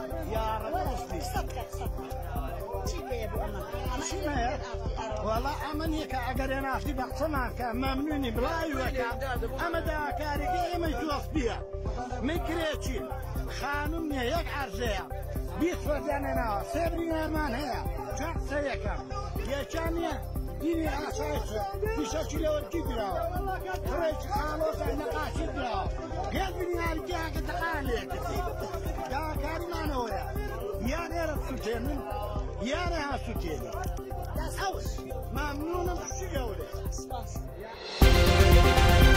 يا رب صدقك شي شنو والله أمنيك أقدر أنا أفتي بقسمك ممنوني برايوك أما دا كاريكي ما يتوص بيها مكريتشي خانم يك عرزية بيت فرداننا سيبرينا من هي شخص سيكا يا كانية ديني عصايش في شكل والكبيرة فريش خالوس النقاشي بلا قلبني أرجع قد قاليك دا كارينا نويا يا غير السجن يا رها سجن ممنون بالشجاولة